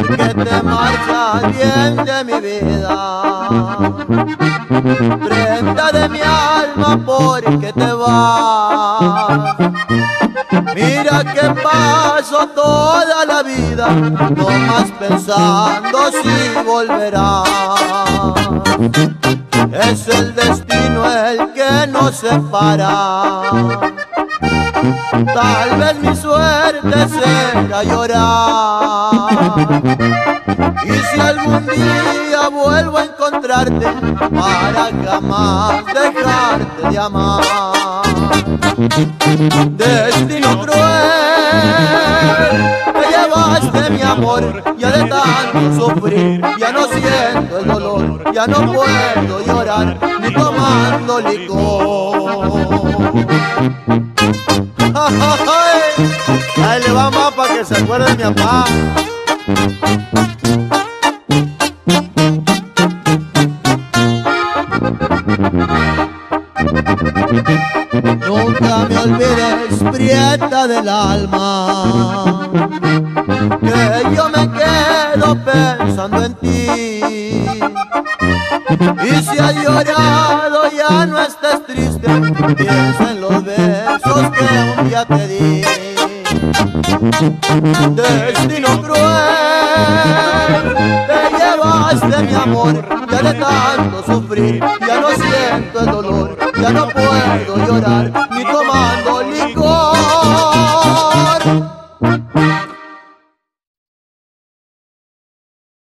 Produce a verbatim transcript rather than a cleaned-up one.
que te marchas bien de mi vida. Prenda de mi alma, porque te vas. Mira que paso toda la vida nomás pensando si volverás. Es el destino el que nos separa. Tal vez mi suerte será llorar. Y si algún día vuelvo a encontrarte, para jamás dejarte de amar. Destino cruel, te llevaste mi amor, ya de tanto sufrir, ya no siento el dolor, ya no puedo llorar, ni tomando licor. Ahí le va más para que se acuerde de mi papá. Nunca me olvides, prieta del alma, que yo me quedo pensando en ti. Y si has llorado ya no estés triste, piensa en los besos que un día te di. Destino cruel, te llevaste mi amor, ya de tanto sufrir, ya no siento el dolor, ya no puedo llorar, ni tomando